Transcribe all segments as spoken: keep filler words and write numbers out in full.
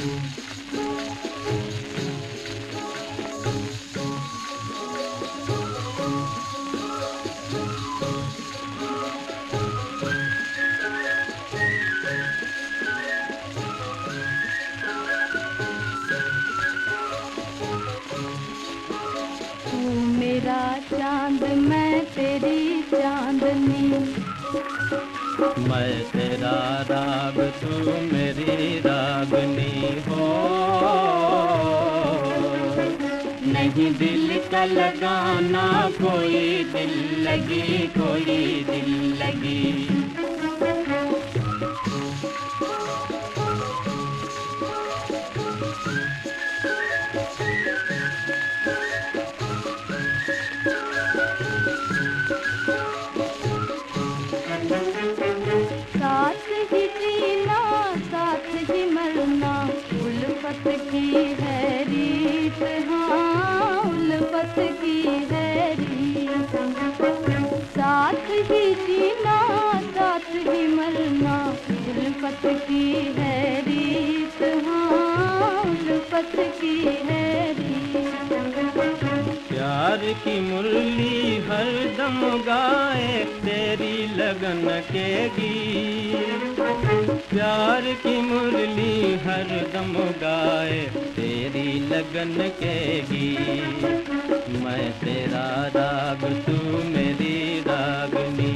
मेरा चांद मैं तेरी चांदनी, मैं तेरा राग तू मेरी रागनी हो। नहीं दिल का लगाना कोई दिल लगी, कोई दिल लगी। साथ ही जीना साथ ही मरना उल्फत की है रीत, हाँ उल्फत की है रीत। साथ ही जीना साथ ही मरना उल्फत की है रीत, हाँ उल्फत की है रीत। प्यार की मुरली हर दम गाए तेरी लगन के गीत। प्यार की मुरली हर दम गाए तेरी लगन के गीत। मैं तेरा राग तू मेरी रागनी,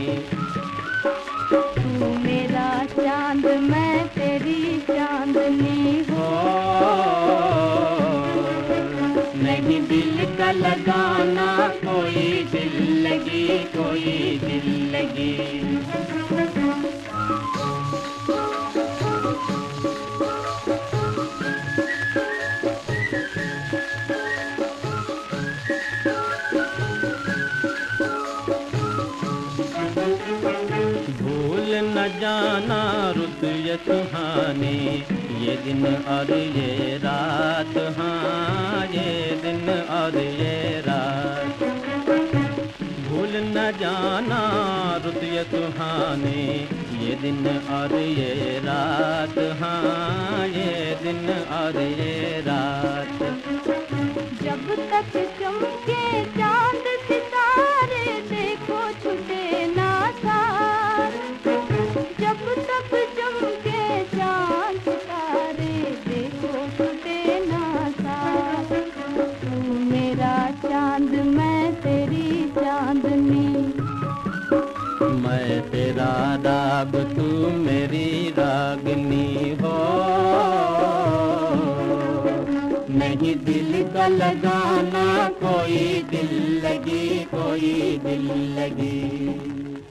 तू मेरा चांद मैं तेरी चांदनी हो। नहीं दिल का लगाना कोई दिल लगी, कोई दिल लगी। भूल न जाना रुत ये सुहानी, ये दिन और ये रात, हाँ ये दिन और ये रात। भूल न जाना रुत ये सुहानी, ये दिन और ये रात, हाँ ये दिन और ये रात। जब तक चमके चांद सितारे देखो छूटे ना साथ। जब तक चमके चांद सितारे देखो छूटे ना साथ। तू मेरा चांद मैं तेरी चांदनी, मैं तेरा राग तू मेरी रागनी हो। नहीं दिल का लगाना कोई दिल लगी, कोई दिल लगी।